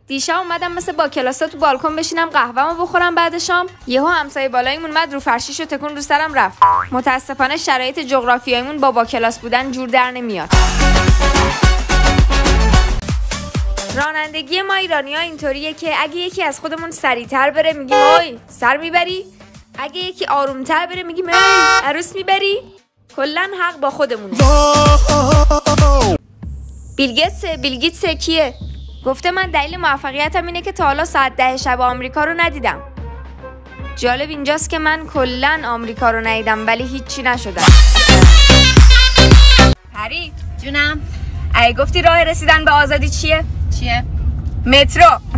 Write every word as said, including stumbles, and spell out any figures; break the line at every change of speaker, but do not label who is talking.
دیشب اومدم مثل با کلاسا تو بالکن بشینم قهوه‌مو بخورم بعد شام، یهو همسایه بالایمون اومد رو فرشیش و تکون رو سرم رفت. متاسفانه شرایط جغرافیاییمون با با کلاس بودن جور در نمیاد. رانندگی ما ایرانی‌ها اینطوریه که اگه یکی از خودمون سریع‌تر بره میگیم اوی سر میبری، اگه یکی آروم‌تر بره میگیم ای عروس میبری. کلاً حق با خودمونه. بیلگیتس بیلگیتس کیه؟ گفته من دلیل موفقیتم اینه که تا حالا ساعت ده شب آمریکا رو ندیدم. جالب اینجاست که من کلاً آمریکا رو ندیدم ولی هیچی نشدم. پری
جونم.
ای گفتی راه رسیدن به آزادی چیه؟
چیه؟
مترو.